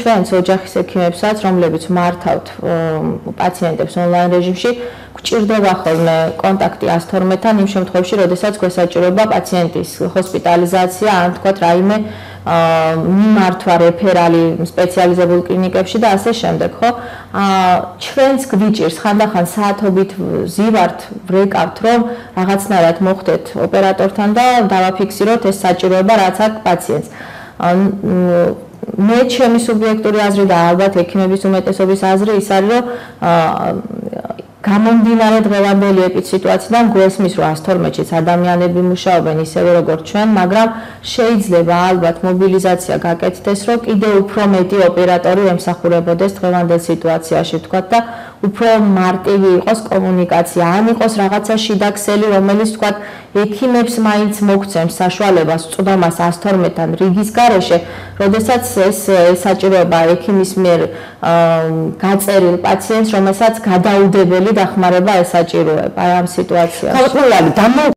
ჩვენს ოჯახის ექიმებსაც, რომლებიც მართავთ პაციენტებს ონლაინ რეჟიმში, გვჭირდება ხოლმე კონტაქტი 112-თან იმ შემთხვევაში, როდესაც გვესაჭიროება პაციენტის ჰოსპიტალიზაცია, ან თქვათ რაიმე მიმართვა რეფერალი სპეციალიზებულ კლინიკებში და ასე შემდეგ, ხო? ჩვენს გვიჭირს ხანდახან საათობით ვზივართ, ვრეკავთ, რომ რაღაცნაირად მოხდეთ ოპერატორთან და დავაფიქსიროთ ეს საჭიროება, რაც აქვს პაციენტს. მე ჩემი სუბიექტური აზრი და ალბათ ექიმების უმეტესობის აზრი ის არის, რომ გამომდინარე დღევანდელი ეპიდსიტუაციიდან გვესმის, რომ 112-შიც ადამიანები მუშაობენ ისევე როგორც ჩვენ, მაგრამ შეიძლება ალბათ მობილიზაცია გაკეთდეს, რომ კიდევ უფრო მეტი ოპერატორი ემსახურებოდეს დღევანდელ სიტუაციაში, ვთქვათ და უფრო მარტივი იყოს კომუნიკაცია, ან იყოს რაღაცა შიდა ქსელი, რომელიც ვთქვათ ექიმებს მაინც მოგცემს საშუალებას წვდომას 112-თან რიგის გარეშე, როდესაც ეს საჭიროება ექიმის მიერ გაწერილ პაციენტს, რომელსაც გადაუდებელი დახმარება ესაჭიროება ამ სიტუაციაში.